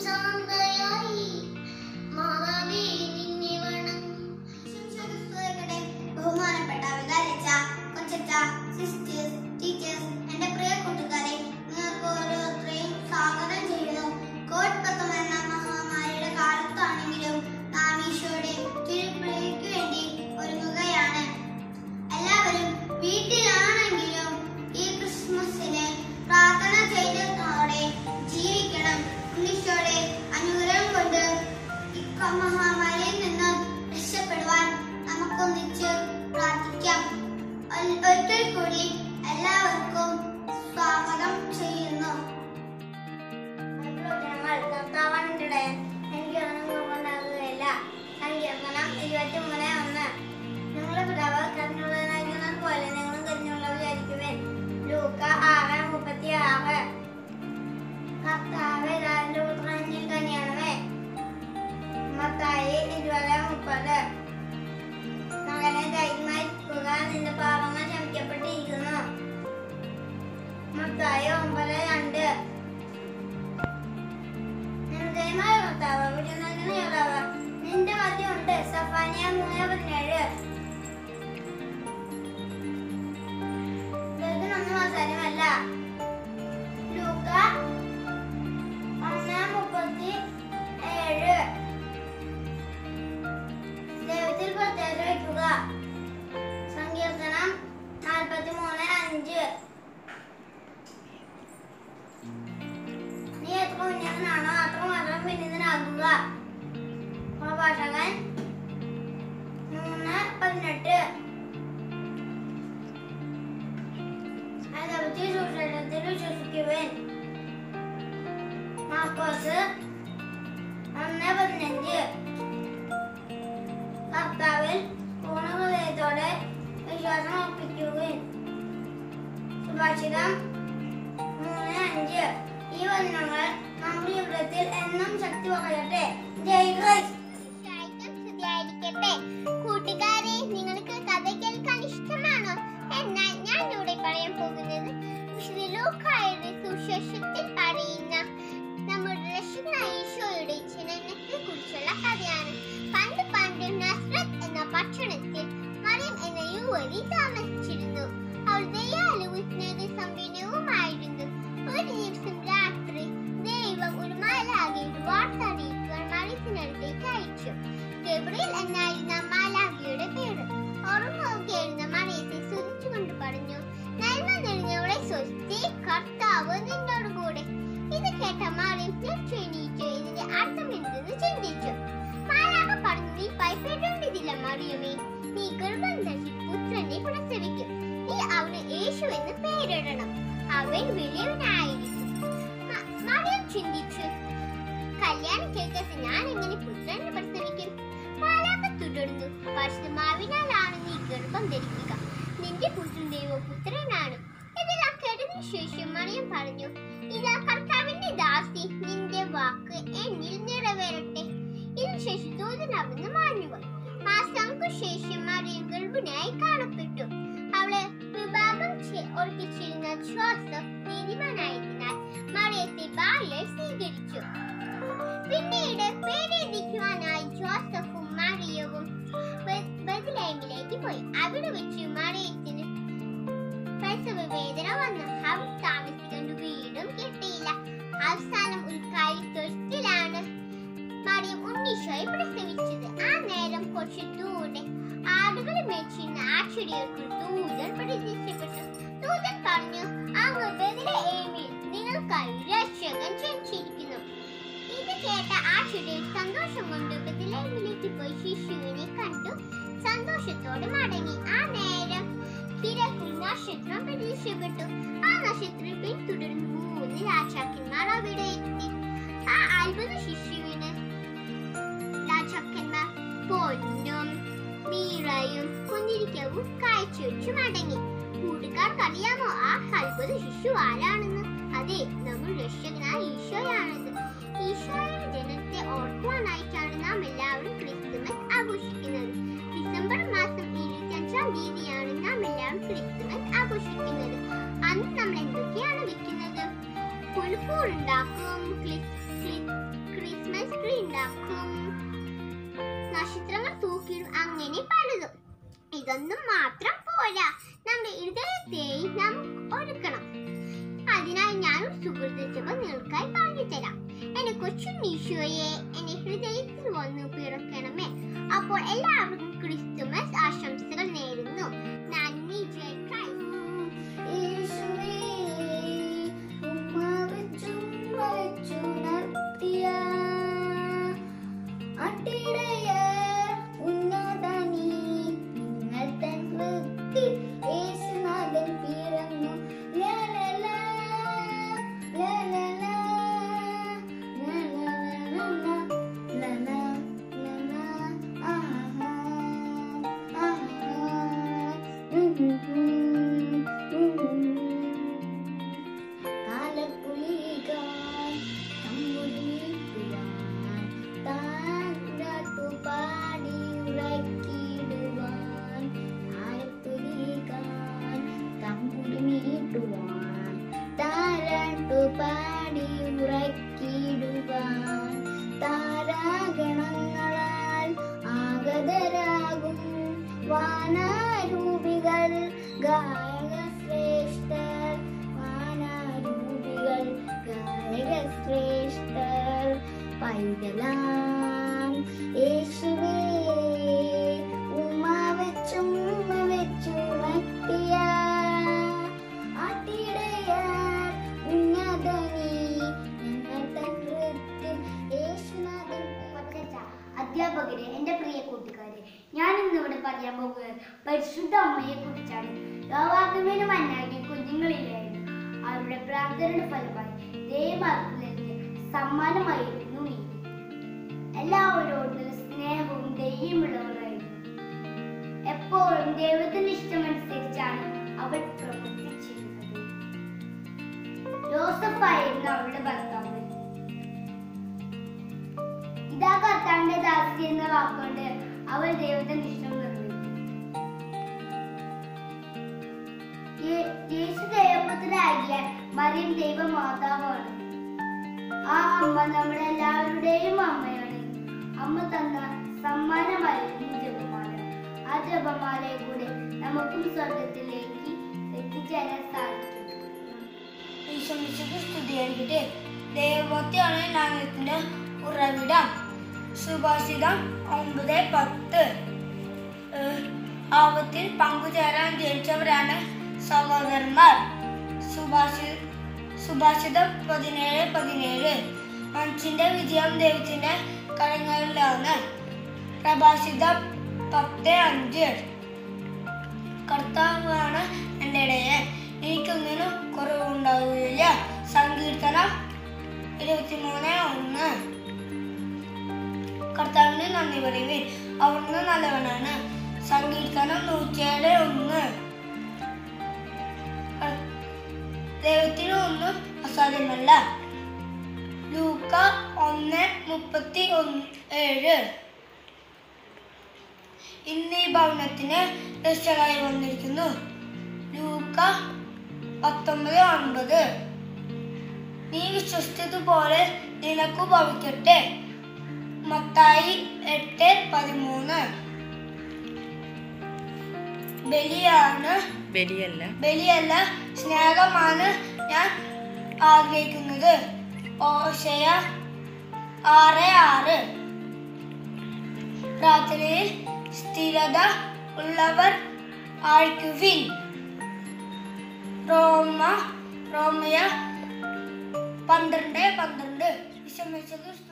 ബഹുമാനപ്പെട്ട വികാരിച്ച, കൊച്ചച്ച, sisters, teachers, എന്റെ പ്രിയ കൂട്ടുകാരെ, നിങ്ങൾക്ക് ഓരോരുത്തരെയും സ്വാഗതം ചെയ്യുന്നു. കോവിഡ്-19 എന്ന മഹാമാരിയുടെ കാലത്താണെങ്കിലും നാം ഈശോയുടെ തിരുപ്പിറവിക്ക് വേണ്ടി ഒരുങ്ങുകയാണ്. എല്ലാവരും വീട്ടിലാണെങ്കിലും ഈ ക്രിസ്മസിന് പ്രാർത്ഥന ചെയ്തതോടെ ജീവിക്കണം. ഈശോയുടെ അനുഗ്രഹം കൊണ്ട് ഈ മഹാമാരിയിൽ നിന്ന് രക്ഷപ്പെടുവാൻ നമുക്കൊന്നിച്ച് പ്രാർത്ഥിക്കാം. ഒരിക്കൽ കൂടി എല്ലാവർക്കും സ്വാഗതം ചെയ്യുന്നു. എനിക്കൊന്നുകൊണ്ടാകുകയില്ല. സങ്കീർത്തനം 23:1. നിങ്ങളുടെ പിതാവ് കരുണയുള്ളവനായിരിക്കുന്നത് പോലെ നിങ്ങളും കരുണയുള്ളവരായിരിക്കുവിൻ. ലൂക്ക 6:36. കർത്താവേ, ദാവീദിന്റെ പുത്രൻ എന്നിൽ കനിയണമേ. മത്തായി 20:30. മകനെ, ധൈര്യമായിരിക്കുക, നിന്റെ പാപങ്ങൾ ക്ഷമിക്കപ്പെട്ടിരിക്കുന്നു. മത്തായി 9:2. നിർദ്ദയമായ കർത്താവ്, വിടുന്നതിനുള്ള നിന്റെ മധ്യമുണ്ട്. സഫാനിയ 3:17. ദൈവത്തിനൊന്നും അവസാനമല്ല. ലൂക്ക 1:37. ദൈവത്തിൽ പ്രത്യേകത വയ്ക്കുക. സങ്കീർത്തനം 43:5. നീ എത്ര ഉന്നതനാണോ അത്രമാത്രം വിനീതനാകുക. പ്രഭാഷകൻ 3:18. അതവധി സുരക്ഷത്തിൽ വിശ്വസിക്കുവാൻ. മാർക്കോസ് 1:15. കർത്താവിൽ പൂർണ്ണ ഹൃദയത്തോടെ വിശ്വാസം അർപ്പിക്കുകയും. സുഭാഷിതം 3:5. ഈ വചനങ്ങൾ നമ്മുടെ ജീവിതത്തിൽ എന്നും ശക്തി പകരട്ടെ. ജയ് ക്രിസ്തു. കൂട്ടുകാരെ, നിങ്ങൾക്ക് കഥ കേൾക്കാൻ ഇഷ്ടമാണോ? എന്നാൽ ഞാൻ ഇവിടെ പറയാൻ പോകുന്നത് വിശുദ്ധ ലൂക്കായുടെ സുവിശേഷത്തിൽ പറയുന്ന നമ്മുടെ രക്ഷകനായ ഈശോയുടെ ജനനത്തെ കുറിച്ചുള്ള കഥയാണ്. പണ്ട് നസ്രത്ത് എന്ന പട്ടണത്തിൽ മറിയം എന്ന യുവതി താമസിച്ചിരുന്നു. അവൾ ദയാലുവും സ്നേഹസമ്പന്നവുമായിരുന്നു. ഒരു ദിവസം രാത്രി ദൈവം ഒരു മാലാഖയുടെ വാർത്ത അറിയിക്കുവാൻ മറിയത്തിനടുത്തേക്ക് അയച്ചു. ഗബ്രിയേൽ എന്നായിരുന്നു മാലാഖയുടെ പേര്. ഉറങ്ങുകയായിരുന്ന മറിയത്തെ സ്തുതിച്ചുകൊണ്ട് പറഞ്ഞു, നന്മ നിറഞ്ഞവളെ സ്വസ്തി, കർത്താവ് നിന്നോട് കൂടെ. ഇത് കേട്ട മറിയം എണീറ്റു ഇതിന്റെ അർത്ഥം എന്തെന്ന് ചിന്തിച്ചു. മാലാഖ പറഞ്ഞു, നീ ഭയപ്പെടേണ്ടതില്ല മറിയമേ, നീ ഗർഭം ധരിച്ച് പുത്രനെ പ്രസവിക്കും. നീ അവന് യേശു എന്ന് പേരിടണം. അവൻ വലിയവനായിരിക്കും. മറിയം ചിന്തിച്ചു, കല്യാണം കേൾക്കാത്ത ഞാൻ എങ്ങനെ പുത്രനെ പ്രസവിക്കും? മാലാഖ തുടർന്നു, പരിശുദ്ധാത്മാവിനാലാണ് നീ ഗർഭം ധരിക്കുക. നിന്റെ പുത്രൻ ദൈവപുത്രനാണ്. ഇതെല്ലാം കേട്ടതിനു ശേഷം മറിയം പറഞ്ഞു, ഇതാ കർത്താവിന്റെ ദാസി, നിന്റെ വാക്ക് എന്നിൽ നിറവേറട്ടെ. ഇതിനുശേഷം ദൂതൻ അവിടുന്ന് മാഞ്ഞുപോയി. മാസങ്ങൾക്ക് ശേഷം മറിയം ഗർഭിണിയായി കാണപ്പെട്ടു. അവളെ വിവാഹം ഉറപ്പിച്ചിരുന്ന ജോസഫ് നീതിമാനായതിനാൽ മറിയത്തെ ഭാര്യയായി സ്വീകരിച്ചു. പിന്നീട് പേരെഴുതിക്കുവാനായി ജോസഫും മറിയവും ബെത്ലഹേമിലേക്ക് പോയി. അവിടെ വെച്ച് മറിയത്തിന് പ്രസവ വേദന വന്നു. അവർ താമസിക്കേണ്ട വീടും കിട്ടിയില്ല. അവസാനം ഒരു കൈത്തൊഴുത്തിലാണ് മറിയം ഉണ്ണീശോയെ പ്രസവിച്ചത്. ആ നേരം കുറച്ച് ദൂരെ ആടുകളെ മേച്ചിരുന്ന ആശ്ചര്യർക്ക് ദൂതൻ പ്രത്യക്ഷപ്പെട്ടു. ദൂതൻ പറഞ്ഞു, അങ്ങ് ബെത്ലഹേമിൽ നിങ്ങൾക്കായി രക്ഷകൻ ജനിച്ചിരിക്കുന്നു. ഇത് കേട്ട ആശ്ചര്യം സന്തോഷം കൊണ്ട് ബെത്ലഹേമിലേക്ക് പോയി ശിശുവിനെ കണ്ടു സന്തോഷത്തോടെ മടങ്ങി. ആ നേരം കിഴക്കിൽ നക്ഷത്രം പ്രത്യക്ഷപ്പെട്ടു. ആ നക്ഷത്രം പിന്തുടർന്ന് 3 രാജാക്കന്മാർ അവിടെ എത്തി. ആ അത്ഭുത ശിശുവിന് രാജാക്കന്മാർ പൊന്നും മീറയും കുന്തിരിക്കവും കാഴ്ചവെച്ചു മടങ്ങി. കൂട്ടുകാർക്കറിയാമോ ആ അത്ഭുത ശിശു ആരാണെന്ന്? അതെ, നമ്മുടെ രക്ഷകനായ ഈശോയാണത്. ഈശോയുടെ ജനനത്തെ ഓർക്കുവാനായിട്ടാണ് നാം എല്ലാവരും ക്രിസ്തുമസ് ആഘോഷിക്കുന്നത്. ഡിസംബർ മാസം 25-ാം തീയതിയാണ് നാം എല്ലാവരും ക്രിസ്തുമസ് ആഘോഷിക്കുന്നത്. അന്ന് നമ്മൾ എന്തൊക്കെയാണ് വെക്കുന്നത്? പുൽക്കൂടുണ്ടാക്കും, ഉണ്ടാക്കും, നക്ഷത്രങ്ങൾ തൂക്കിയിടും, അങ്ങനെ പലതും. ഇതൊന്നും മാത്രം പോരാ, നമ്മുടെ ഹൃദയത്തെയും നാം ഒരുക്കണം. അതിനായി ഞാൻ ഒരു സുഹൃത്ത് ജപം നിങ്ങൾക്കായി പറഞ്ഞു തരാം. എന്റെ കൊച്ചുണ്ണീശോയെ, എന്റെ ഹൃദയത്തിൽ വന്ന് പിറക്കണമേ. അപ്പോൾ എല്ലാവർക്കും ക്രിസ്തുമസ് ആശംസകൾ നേരുന്നു. നന്ദി. ജയ് ക്രൈസ്റ്റ്. താരാഗണങ്ങളാൽ ആഗതരാകും വാനാരൂപികൾ ഗായക ശ്രേഷ്ഠർ, വാനാരൂപികൾ ഗായക ശ്രേഷ്ഠർ. പൈതലാം യേശുവേ, ഉമ്മ വെച്ചുണർത്തിയ ആട്ടിടയർ ഉന്നതനീ ഞങ്ങൾ തൻ കൃത്യം യേശുനാഥൻ. അധ്യാപകരെ, എൻ്റെ പ്രിയ കൂട്ടുകാരെ, ഞാൻ ഇന്നിവിടെ പറയാൻ പോകുന്നത് പരിശുദ്ധ അമ്മയെ കുറിച്ചാണ്. യോവാക്കിനും അന്നാക്കിയും കുഞ്ഞുങ്ങളില്ലായിരുന്നു. അവരുടെ പ്രാർത്ഥനയുടെ ഫലമായി ദൈവമാർക്ക് നൽകിയ സമ്മാനമായിരുന്നു നീ. എല്ലാവരോടും സ്നേഹവും ദൈവമുള്ളവരായിരുന്നു. എപ്പോഴും ദൈവത്തിന്റെ ഇഷ്ടമനുസരിച്ചാണ് അവൾ പ്രവർത്തിച്ചിരുന്നത്. ജോസഫായിരുന്നു അവളുടെ ഭർത്താവ്. ഇതാ കർത്താവിന്റെ ദാസി എന്ന വാക്കുകൊണ്ട് അവൾ ദൈവത്തിന്റെ ഇഷ്ടം നിർവഹിച്ചു. യേശു ദൈവപുത്രനാകിയ മറിയം ദൈവമാതാവാണ്. ആ അമ്മ നമ്മുടെ എല്ലാവരുടെയും അമ്മയാണ്. അമ്മ തന്ന സമ്മാനമായിരുന്നു ജപമാല. ആ ജപമാലയെ കൂടെ നമുക്കും സ്വർഗത്തിലേക്ക് എത്തിച്ചേരാൻ സാധിക്കും. ഈശോമിശിഹായ്ക്ക് സ്തുതിയായിരിക്കട്ടെ. ദൈവഭക്തിയാണ് ജ്ഞാനത്തിന്റെ ഉറവിടം. സുഭാഷിതം 9:10. ആപത്തിൽ പങ്കുചേരാൻ ജനിച്ചവരാണ് സഹോദരന്മാർ. സുഭാഷിതം 17:17. മനുഷ്യന്റെ വിജയം ദൈവത്തിന്റെ കരങ്ങളിലാണ്. പ്രഭാഷിതം 10:5. കർത്താവാണ് എൻ്റെ ഇടയൻ, എനിക്കൊന്നിനും കുറവുണ്ടാവുകയില്ല. സങ്കീർത്തനം 23:1. കർത്താവിന് നന്ദി പറയുവിൻ, അവിടുന്ന് നല്ലവനാണ്. സങ്കീർത്തനം 107:1. ദൈവത്തിന് ഒന്നും അസാധ്യമല്ല. ലൂക്ക 1:37. ഇന്ന് ഈ ഭവനത്തിന് രക്ഷകനായി വന്നിരിക്കുന്നു. ലൂക്ക 19:9. നീ വിശ്വസിച്ചതുപോലെ നിനക്കു ഭവിക്കട്ടെ. മത്തായി 8:13. ബലിയല്ല സ്നേഹമാണ് ഞാൻ ആഗ്രഹിക്കുന്നത്. ഓശയ 6:6. പ്രാർത്ഥനയിൽ സ്ഥിരത ഉള്ളവർ ആയിരിക്കുവിൻ. റോമയ 12:12. വിശ്വസിച്ചത്